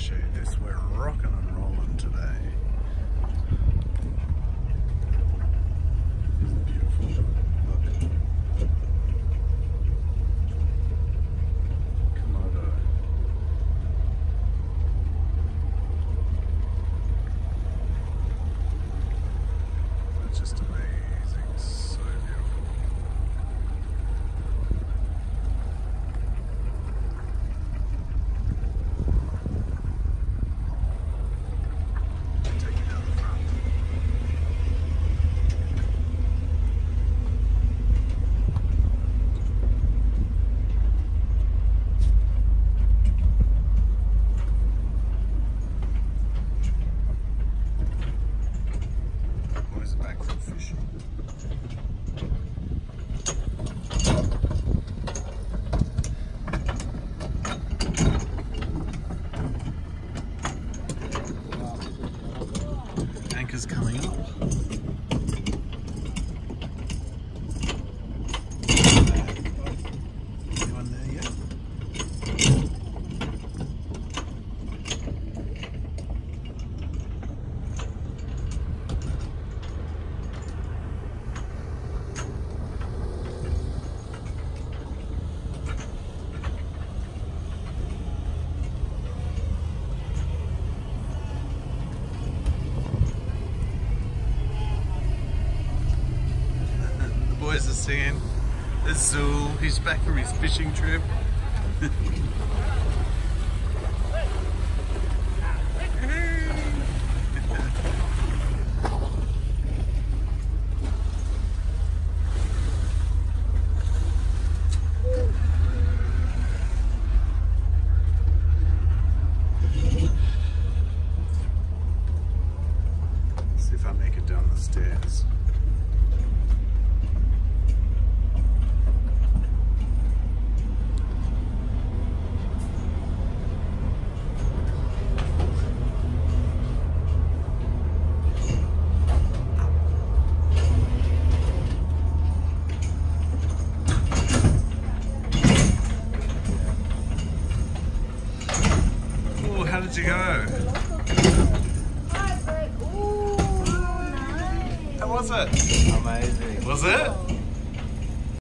show you this. We're rocking and rolling today. Isn't it beautiful? Look. Komodo. That's just amazing. So beautiful. Take you down the front. Boys are back from fishing. Anchor's coming up. Anyone there yet? The boys are singing. There's Zul, he's back from his fishing trip. See if I make it down the stairs. Oh, how did you go? Hi, Brent. Ooh, nice. How was it? Amazing. Was it?